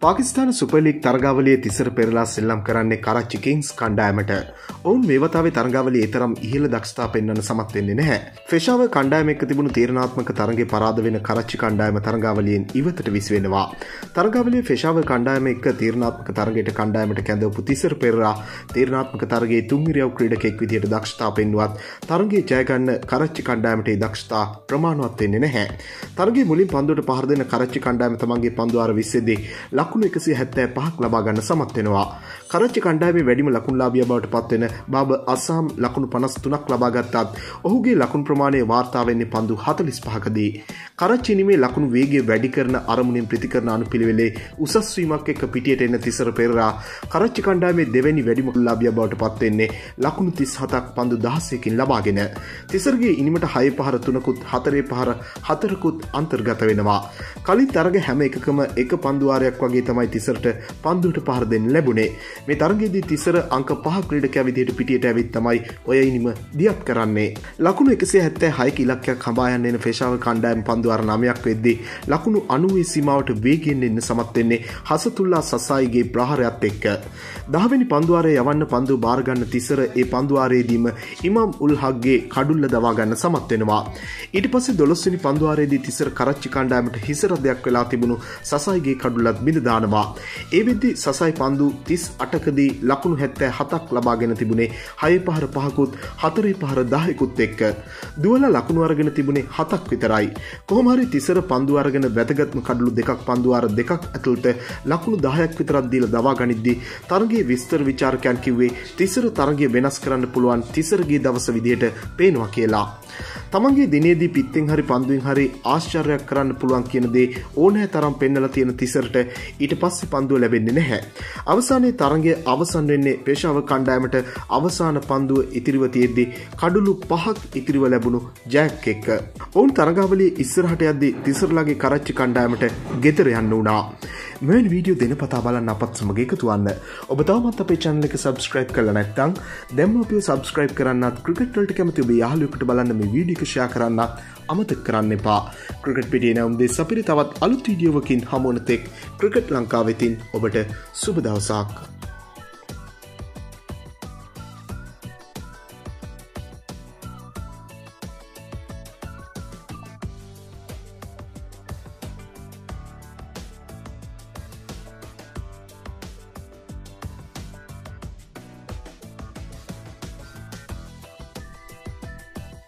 Pakistan super league තරගාවලියේ තිසර පෙරලා සෙල්ලම් කරන්නේ කරච්චි කිංස් කණ්ඩායමට. ඔවුන් මේ වතාවේ තරගාවලියේ තරම් ඉහළ දක්ෂතා පෙන්වන්න සමත් වෙන්නේ නැහැ. ෆෙෂාව කණ්ඩායම එක්ක තිබුණු තීරණාත්මක තරගයේ පරාද වෙන කරච්චි කණ්ඩායම තරගාවලියෙන් ඉවතට විසි වෙනවා. තරගාවලියේ ෆෙෂාව කණ්ඩායම එක්ක තීරණාත්මක තරගයට කණ්ඩායමට කැඳවපු තිසර පෙරලා තීරණාත්මක තරගයේ තුන්විරියව් ක්‍රීඩකෙක් විදියට දක්ෂතා පෙන්වුවත් තරගයේ ජය ගන්න කරච්චි කණ්ඩායමට ඒ දක්ෂතා ප්‍රමාණවත් වෙන්නේ නැහැ. තරගයේ මුලින් පන්දුවට පහර දෙන කරච්චි කණ්ඩායම තමන්ගේ පන්දු ආර 20 දී ලකුණු 175ක් ලබා ගන්න සමත් වෙනවා. කරච්චි කණ්ඩායමේ වැඩිම ලකුණුලාභියා බවට පත් වෙන බාබර් අසම් ලකුණු 53ක් ලබා ගත්තත් ඔහුගේ ලකුණු ප්‍රමාණය වාර්තා වෙන්නේ පන්දු 45කදී. කරච්චි නිමේ ලකුණු වේගය වැඩි කරන අරමුණෙන් ප්‍රතිකරණ අනුපිළිවෙලේ උසස් වීමක් එක්ක පිටියට එන තිසර පෙරරා කරච්චි කණ්ඩායමේ දෙවැනි වැඩිම ලාභියා බවට පත් වෙන්නේ ලකුණු 37ක් පන්දු 16කින් ලබාගෙන. තිසරගේ ඉනිමට 6 පහර 3කුත් 4 පහර 4කුත් අන්තර්ගත වෙනවා. කලින් තරග හැම එකකම එක පන්දු වාරයක් වගේ තමයි තිසරට පන්දුවට පහර දෙන්න ලැබුණේ. මේ තරගයේදී තිසර අංක 5 ක්‍රීඩකයා විදිහට පිටියට ඇවිත් තමයි ඔය ඉනිම දියත් කරන්නේ. ලකුණු 176ක ඉලක්කයක් හඹා යන එන ෆෙෂාව කණ්ඩායම පන්දු වාර 9ක් වෙද්දී ලකුණු 90 සීමාවට වේගයෙන් එන්න සමත් වෙන්නේ හසතුල්ලා සසායිගේ ප්‍රහාරයත් එක්ක. 10 වෙනි පන්දු වාරයේ යවන්න පන්දු බාර ගන්න තිසර ඒ පන්දු වාරයේදීම ඉමාම් උල් හක්ගේ කඩුල්ල දවා ගන්න සමත් වෙනවා. ඊට පස්සේ 12 වෙනි පන්දු වාරයේදී තිසර කරච්චි කණ්ඩායමට හිසරදයක් වෙලා තිබුණු සසායිගේ කඩුල්ලත් බිඳ දානවා. ඒ වෙද්දී සසායි පන්දු 38කදී ලකුණු 77ක් ලබාගෙන තිබුණේ 6 පහර 5කුත් 4 පහර 10කුත් එක්ක. දුවලා ලකුණු අරගෙන තිබුණේ 7ක් විතරයි. කොහොම හරි තිසර පන්දු අරගෙන වැදගත්ම කඩලු දෙකක් පන්දු වාර දෙකක් ඇතුළත ලකුණු 10ක් විතරක් දීලා දවා ගනිද්දී තරගයේ විස්තර විචාරකයන් කිව්වේ තිසර තරගය වෙනස් කරන්න පුළුවන් තිසරගේ දවස විදියට පේනවා කියලා. තමන්ගේ දිනේදී පිත්තෙන් හරි පන්දුවෙන් හරි ආශ්චර්යයක් කරන්න පුළුවන් කියන දේ ඕනෑ තරම් පෙන්නලා තියෙන තිසරට ඊට පස්සේ පන්දුව ලැබෙන්නේ නැහැ. අවසානයේ තරගය අවසන් වෙන්නේ පේශාව කණ්ඩායමට අවසාන පන්දුව ඉතිරිව තියෙද්දී කඩලු 5ක් ඉතිරිව ලැබුණු ජයක් එක්ක. ඔවුන් තරගාවලියේ ඉස්සරහට යද්දී තිසරලාගේ කරච්චි කණ්ඩායමට ගෙදර යන්න වුණා. මෙවැනි වීඩියෝ දෙනපතා බලන්න අපත් සමග එකතු වන්න. ඔබ තවමත් අපේ channel එක subscribe කරලා නැත්නම් දැන්ම අපිව subscribe කරන්නත් ක්‍රිකට් වලට කැමති ඔබේ යාළුවෙකුට බලන්න මේ වීඩියෝ එක share කරන්නත් අමතක කරන්න එපා. ක්‍රිකට් පිටියේ නැවුම් දෙස් අපිට තවත් අලුත් වීඩියෝවකින් හමු වන තෙක් ක්‍රිකට් ලංකාවෙතින් ඔබට සුබ දවසක්.